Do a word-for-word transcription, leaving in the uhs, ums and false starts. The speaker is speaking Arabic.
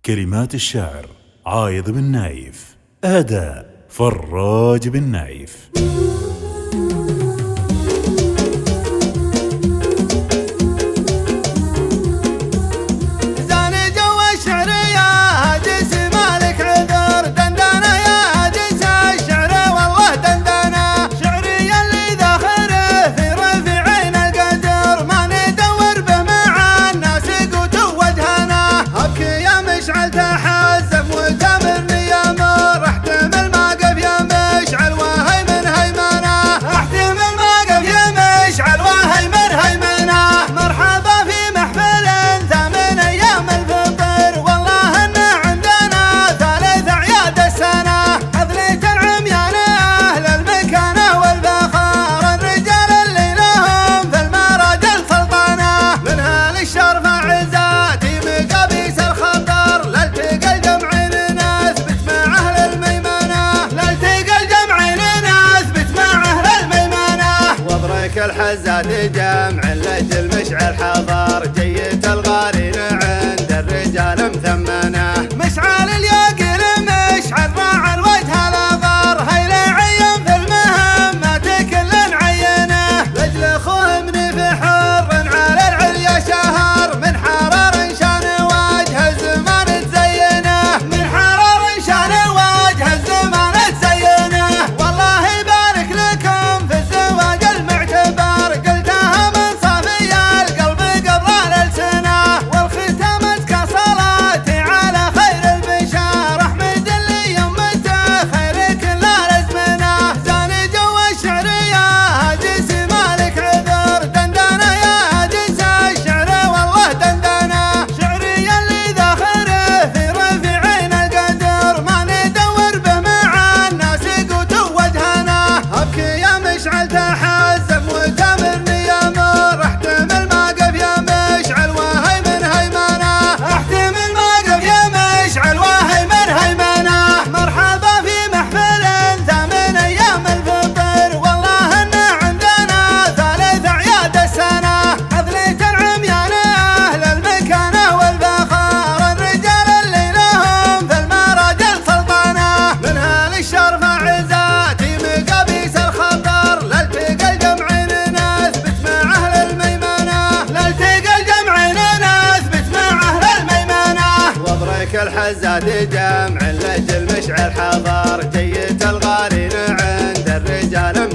كلمات الشاعر عايض بن نايف، أداء فراج بن نايف. الحزات جمع لجل مشعل حضر جية الغارين عند الرجال مثمنه مشعل الياقل مشعل راعى الوجه الاغر هيلا عين في المهمات كل عينه لجل اخوه من فحر على العليا شهر من حرار شان وجه الزمان تزينه من حرار شان وجه الزمان تزينه والله يبارك لكم في الزواج المعتبر الحزات جمع لجل مشعل حضر جية الغارين عند الرجال